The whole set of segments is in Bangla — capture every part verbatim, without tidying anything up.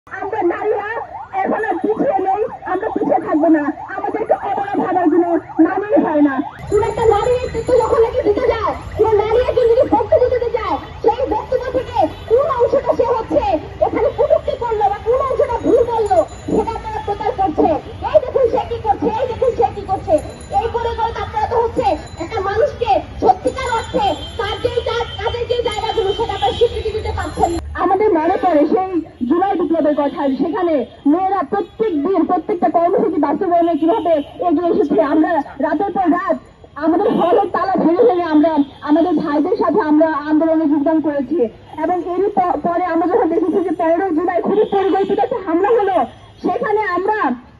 আমরা নারীরা এখন আর পিছিয়ে নেই, আমরা পিছিয়ে থাকবো না। আমাদেরকে অবলা ভাবার কোনো নামই হয় না। কোন একটা নারী নেতৃত্ব যখন নাকি দিতে যায়, কোন নারী একজন যদি বক্তব্য দিতে যায়, সেই বক্তব্য থেকে কোন অংশটা সে হচ্ছে এখানে কটূক্তি করলো বা কোন অংশটা ভুল বললো সেটা আপনারা প্রচার করছে। এই দেখুন সে কি করছে, এই দেখুন সে কি করছে, এই করে করে আপনারা তো হচ্ছে একটা মানুষকে সত্যিকার অর্থে তার যে কাজের যে জায়গাগুলো সেটা আপনারা স্বীকৃতি দিতে পারছেন। আমাদের মনে পড়ে সেই জুলাই বিপ্লবের কথা, সেখানে মেয়েরা প্রত্যেক দিন প্রত্যেকটা কর্মসূচি বাস্তবায়নে কিভাবে এগিয়ে এসেছে। আমরা রাতের পর রাত আমাদের হলের তালা ভেঙে ভেঙে আমরা আমাদের ভাইদের সাথে আমরা আন্দোলনে যোগদান করেছি। এবং এরই পরে আমরা যখন দেখেছি যে তেরোই জুলাই খুবই পরিকল্পিত একটা হামলা হলো, সেখানে আমরা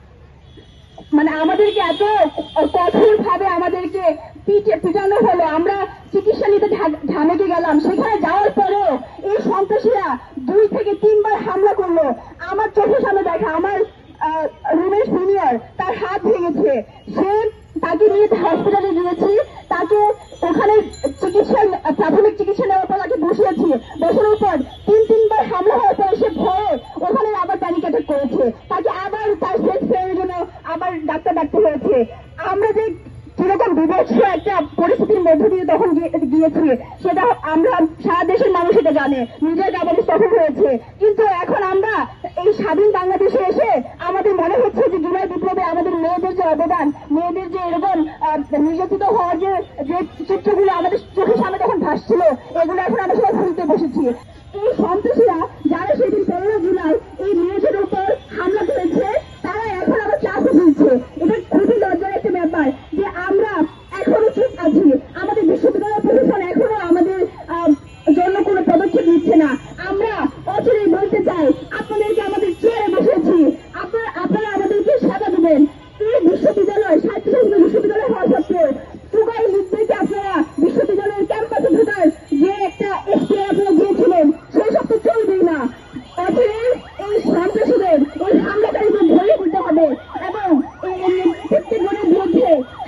মানে আমাদেরকে এত কঠোর ভাবে আমাদেরকে পিঠে পিটানো হলো, আমরা চিকিৎসা নিতে ঢামেকে গেলাম। সেখানে যাওয়ার পরেও এই সন্ত্রাসীরা দুই থেকে তিনবার হামলা করলো। আমার চোখের সামনে দেখা, আমার রুমের সিনিয়র তার হাত ভেঙেছে, সে তাকে নিয়ে হসপিটালে গিয়েছি, তাকে ওখানে চিকিৎসা প্রাথমিক চিকিৎসা নেওয়ার পর তাকে বসিয়েছি। বসানোর পর তিন তিনবার হামলা হওয়ার পরে সে ভয়ে ওখানে আবার প্যানিক অ্যাটাক করেছে, তাকে আবার তার শেষ ফেরার জন্য আবার ডাক্তার ডাকতে হয়েছে। আমরা যে কিরকম বিভৎস একটা পরিস্থিতির মধ্য দিয়ে তখন গিয়েছি সেটা আমরা সারা দেশের মানুষ এটা জানে, নিজের আমাদের সফল হয়েছে। কিন্তু এখন আমরা এই স্বাধীন বাংলাদেশে এসে আমাদের মনে হচ্ছে যে জুলাই বিপ্লবে আমাদের মেয়েদের যে অবদান, মেয়েদের যে এরকম নির্যাতিত হওয়ার যে যে চিত্রগুলো আমাদের চোখের সামনে তখন ভাসছিল, এগুলো এখন আমরা সবাই ভুলতে বসেছি। এই সন্ত্রাসীরা যারা সেদিন তেরোই জুলাই এই মেয়েদের উপর হামলা করেছে, তারা এখন আবার চাষে ফিরছে। এটা খুবই লজ্জার একটা ব্যাপার যে আমরা এখনো চুপ আছি, আমাদের বিশ্ববিদ্যালয় প্রশাসন এখনো আমাদের জন্য কোনো পদক্ষেপ নিচ্ছে না। আমরা অচিরেই বলতে চাই, আপনাদেরকে আমাদের চেয়ারে বসেছি, আপনারা আপনারা আমাদেরকে সেবা দেবেন। এই বিশ্ববিদ্যালয় স্বায়ত্তশাসিত বিশ্ববিদ্যালয় হওয়া সত্ত্বেও টুকাই লিখতে আপনারা বিশ্ববিদ্যালয়ের ক্যাম্পাসে ঢোকার যে একটা এখতিয়ার আপনারা দিয়েছিলেন, সেই সব তো চলবেই না। অচিরেই এই সন্ত্রাসীদের এই হামলাকারীদের ধরে করতে হবে এবং প্রত্যেকজনের বিরুদ্ধে